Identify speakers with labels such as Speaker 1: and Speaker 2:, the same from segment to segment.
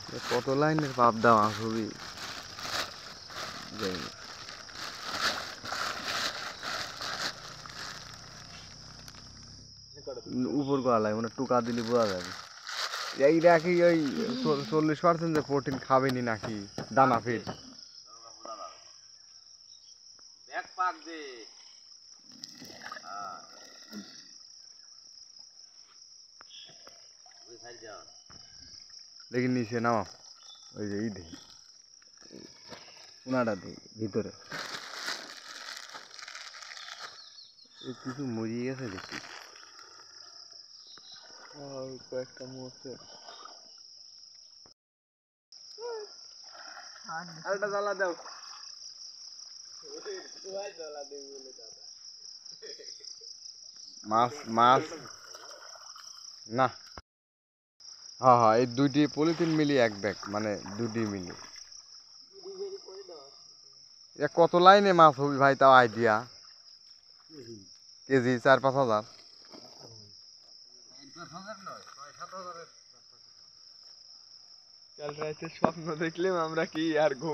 Speaker 1: কত লাইনের পাপ দেওয়া ছবি উপর করা লাগে মানে টুকা দিলে বোঝা যাবে এইটা কি ওই 40% যে প্রোটিন খাবেনি নাকি দানা ফিট দেখি নিচে নাও ওই যে এই দেখি উনাটা দেখি ভিতরে কিছু মরিয়ে গেছে দেখি কয়েকটা মরছে আরেকটা জ্বালা দাও মাছ মাছ না হ্যাঁ হ্যাঁ এই দুইটি পলিথিন মিলি এক ব্যাগ মানে দুটি মিলি কত লাইনে মাছ হবি ভাই তাও আইডিয়া কেজি 4-5 হাজার কাল রাতে স্বপ্ন দেখলাম আমরা কি আর ঘুম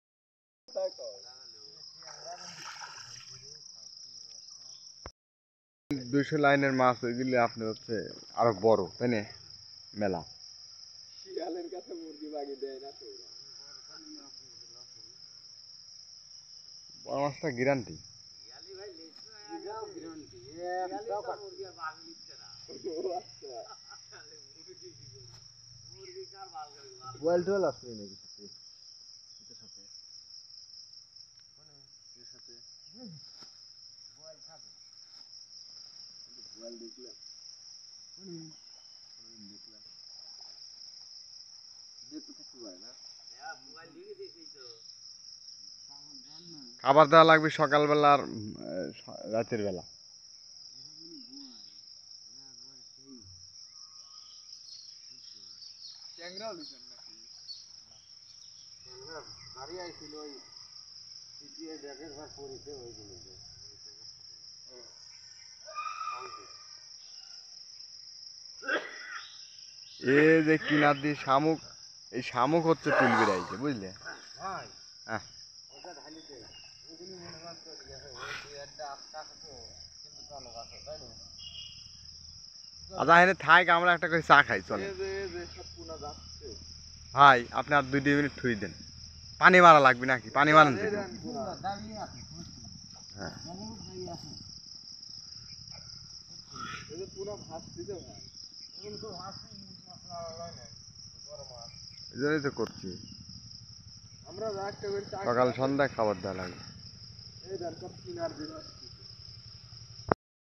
Speaker 1: 200 লাইনের মাছ ওইগুলি আপনার হচ্ছে আরো বড় তাই না মেলা শিয়ালের কাছে মুরগি বাগি দেয় না তো বড় মাছটা গ্যারান্টি ওয়েল টোয়েল আসলে নাকি খাবার দেওয়া লাগবে সকালবেলা আর রাতের বেলা এ যে কিনার দিয়ে শামুক এই শামুক হচ্ছে তুল বেড়াইছে বুঝলে হ্যাঁ আচ্ছা এখানে থাক আমরা একটা করে চা খাই চলে ভাই আপনি আর 2 মিনিট থুই দেন পানি মারা লাগবে নাকি পানি মারেন হ্যাঁ এই জন্যই তো করছি সকাল সন্ধ্যায় খাবার দেওয়া লাগে